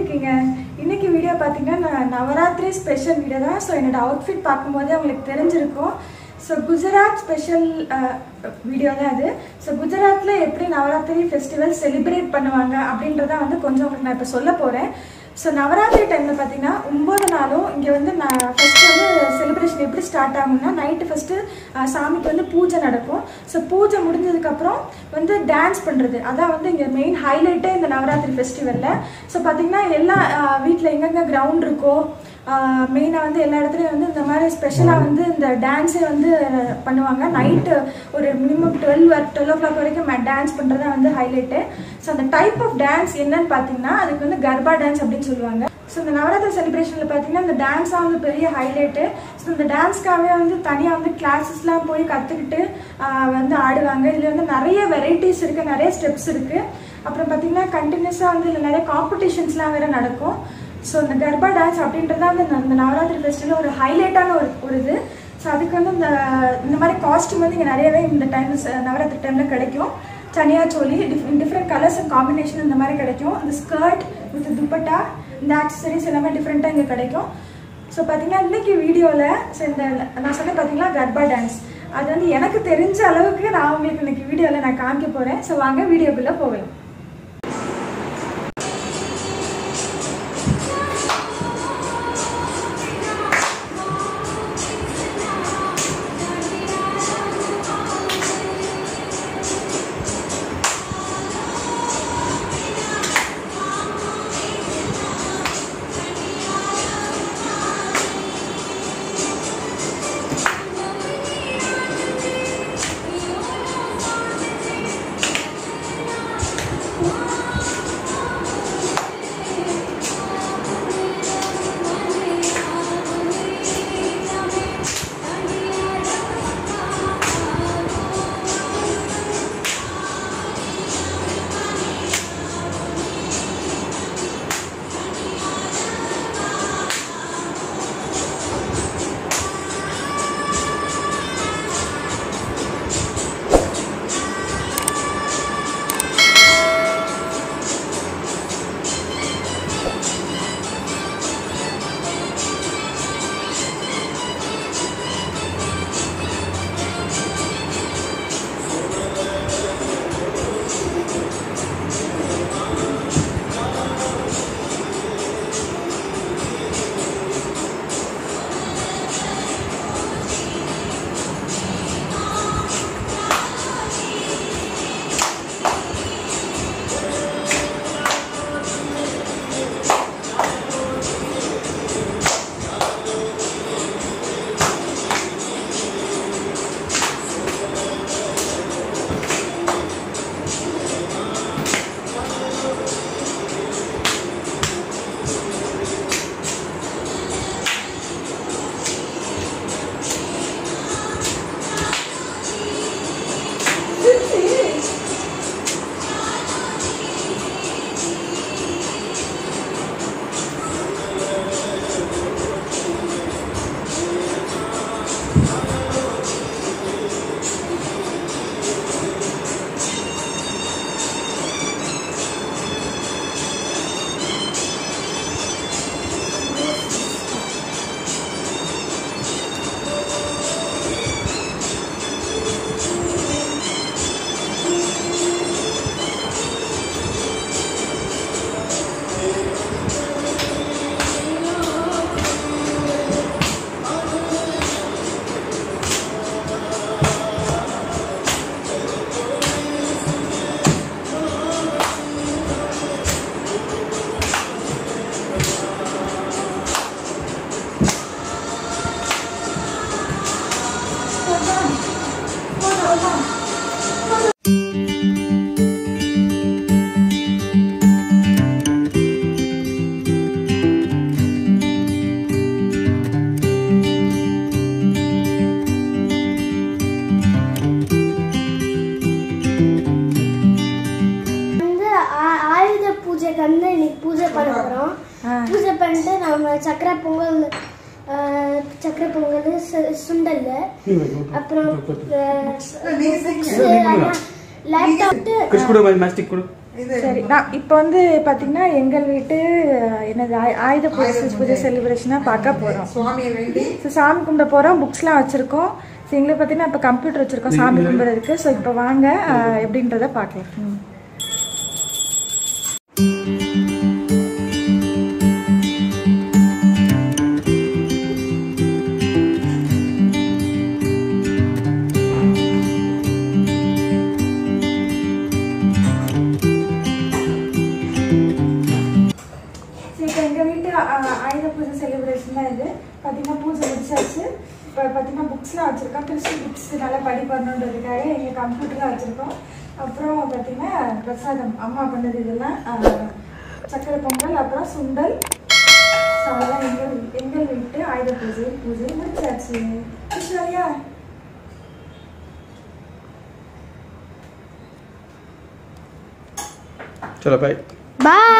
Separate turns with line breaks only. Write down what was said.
இருக்கீங்க? இன்னைக்கு வீடியோ பார்த்தீங்கன்னா நவராத்திரி ஸ்பெஷல் வீடியோ தான். ஸோ என்னோட அவுட்ஃபிட் பார்க்கும்போது உங்களுக்கு தெரிஞ்சிருக்கும். ஸோ குஜராத் ஸ்பெஷல் வீடியோ தான் அது. ஸோ குஜராத்தில் எப்படி நவராத்திரி ஃபெஸ்டிவல் செலிப்ரேட் பண்ணுவாங்க அப்படின்றத வந்து கொஞ்சம் உங்களுக்கு நான் இப்போ சொல்ல போகிறேன். ஸோ நவராத்திரி டைமில் பார்த்தீங்கன்னா 9 நாளும் இங்கே வந்து நான் ஃபஸ்ட்டு வந்து செலிப்ரேஷன் எப்படி ஸ்டார்ட் ஆகும்னா நைட்டு ஃபஸ்ட்டு சாமிக்கு வந்து பூஜை நடக்கும். ஸோ பூஜை முடிஞ்சதுக்கப்புறம் வந்து டான்ஸ் பண்ணுறது அதான் வந்து இங்கே மெயின் ஹைலைட்டே இந்த நவராத்திரி ஃபெஸ்டிவலில். ஸோ பார்த்தீங்கன்னா எல்லா வீட்டில் எங்கெங்கே கிரவுண்ட் இருக்கோ மெயினாக வந்து எல்லா இடத்துலையும் வந்து இந்த மாதிரி ஸ்பெஷலாக வந்து இந்த டான்ஸே வந்து பண்ணுவாங்க. நைட்டு ஒரு மினிமம் 12 o'clock வரைக்கும் டான்ஸ் பண்ணுறது தான் வந்து ஹைலைட்டு. ஸோ அந்த டைப் ஆஃப் டான்ஸ் என்னன்னு பார்த்தீங்கன்னா அதுக்கு வந்து கர்பா டான்ஸ் அப்படின்னு சொல்லுவாங்க. ஸோ இந்த நவராத்திரி செலிப்ரேஷனில் பார்த்தீங்கன்னா இந்த டான்ஸாக வந்து பெரிய ஹைலைட்டு. ஸோ இந்த டான்ஸ்க்காகவே வந்து தனியாக வந்து கிளாஸஸ்லாம் போய் கற்றுக்கிட்டு வந்து ஆடுவாங்க. இதில் வந்து நிறைய வெரைட்டிஸ் இருக்குது, நிறைய ஸ்டெப்ஸ் இருக்குது. அப்புறம் பார்த்தீங்கன்னா கண்டினியூஸாக வந்து இதில் நிறைய காம்படிஷன்ஸ்லாம் வேறு நடக்கும். ஸோ இந்த கர்பா டான்ஸ் அப்படின்றது தான் வந்து இந்த நவராத்திரி ஃபெஸ்டிவல் ஒரு ஹைலைட்டான ஒரு இது. ஸோ அதுக்கு வந்து இந்த மாதிரி காஸ்ட்யூம் வந்து இங்கே நிறையவே இந்த டைம் நவராத்திரி டைமில் கிடைக்கும். Chaniya choli different colours and combination இந்த மாதிரி கிடைக்கும். இந்த ஸ்கர்ட் வித் துப்பட்டா இந்த ஆக்சசரிஸ் எல்லாமே டிஃப்ரெண்ட்டாக இங்கே கிடைக்கும். ஸோ பார்த்தீங்கன்னா இன்றைக்கி வீடியோவில் ஸோ இந்த நான் சொன்னேன் பார்த்தீங்கன்னா கர்பா டான்ஸ் அது வந்து எனக்கு தெரிஞ்ச அளவுக்கு நான் உங்களுக்கு இன்றைக்கி வீடியோவில் நான் காமிக்க போகிறேன். ஸோ வாங்க வீடியோக்குள்ளே போகலாம்.
பூஜை பண்ண போறோம். பூஜை பண்ணிட்டு நம்ம சக்கரை பொங்கல் சுண்டல் அப்புறம் லேப்டாப்
சரி நான் இப்போ வந்து பார்த்தீங்கன்னா எங்கள் வீட்டு என்னது ஆயுத பூஜை செலிப்ரேஷனாக பார்க்க போகிறோம். ஸோ சாமி கும்பிட போகிறோம், புக்ஸ்லாம் வச்சுருக்கோம். ஸோ எங்களுக்கு பார்த்தீங்கன்னா இப்போ கம்ப்யூட்டர் வச்சுருக்கோம் சாமி கும்பிட்றதுக்கு. ஸோ இப்போ வாங்க எப்படின்றத பார்க்கலாம். ஆயுத பூஜை செலிப்ரேஷன் தான் இது. பார்த்தீங்கன்னா பூஜை முடிச்சாச்சு. இப்போ பார்த்தீங்கன்னா புக்ஸ்லாம் வச்சுருக்கோம். கிறிஸ்டின் புக்ஸ் நல்லா படிப்பணுன்றதுக்காக எங்கள் கம்ப்யூட்டர்லாம் வச்சுருக்கோம். அப்புறம் பார்த்தீங்கன்னா பிரசாதம் அம்மா பண்ணது இதெல்லாம் சக்கரை பொங்கல், அப்புறம் சுண்டல். ஸோ அதெல்லாம் எங்கள் வீட்டு ஆயுத பூஜை முடிச்சாச்சு. சரியா?
चलो बाय
बाय.